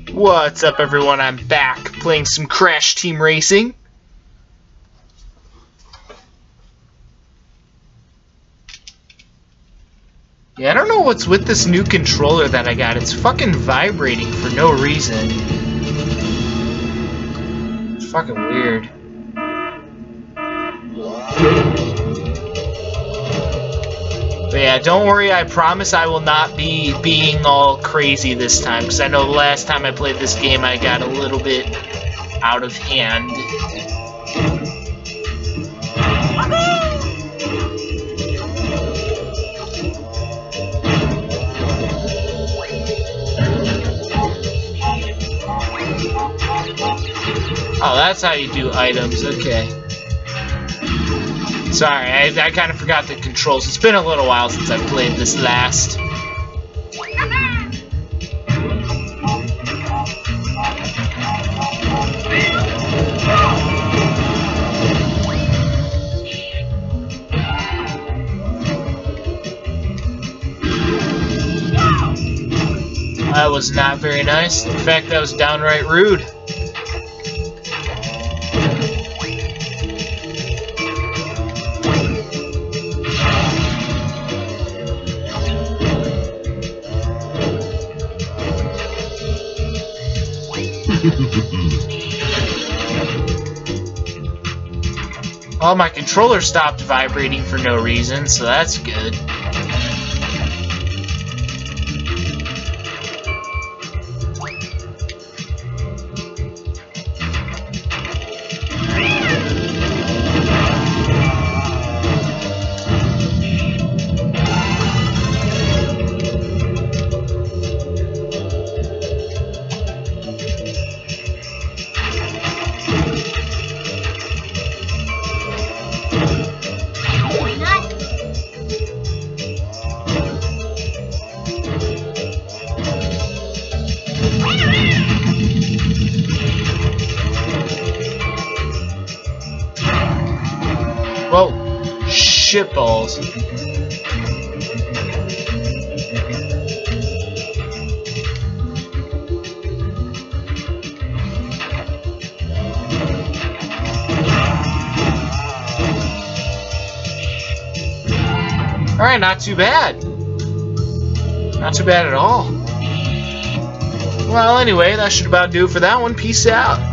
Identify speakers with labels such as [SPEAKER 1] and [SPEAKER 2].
[SPEAKER 1] What's up, everyone? I'm back playing some Crash Team Racing. Yeah, I don't know what's with this new controller that I got. It's fucking vibrating for no reason. It's fucking weird. But yeah, don't worry, I promise I will not be being all crazy this time, because I know the last time I played this game I got a little bit out of hand. Oh, that's how you do items, okay. Sorry, I kind of forgot the controls. It's been a little while since I played this last. That was not very nice. In fact, that was downright rude. Well, my controller stopped vibrating for no reason, so that's good. Whoa, shitballs. Alright, not too bad. Not too bad at all. Well, anyway, that should about do it for that one. Peace out.